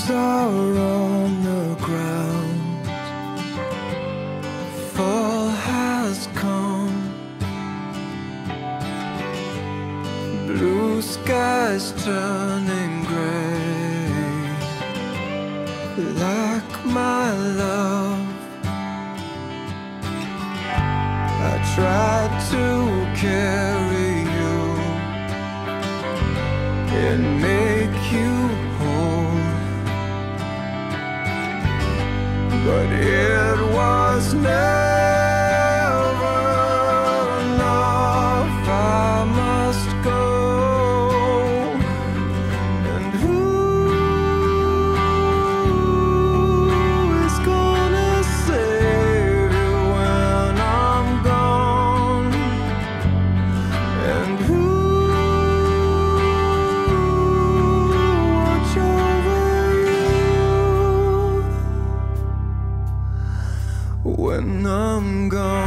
Leaves are on the ground, fall has come, blue skies turning gray, like my love. I tried to carry you and make you whole, but it was never enough. I must go, and who is gonna save you when I'm gone? And who watch over you when I'm gone?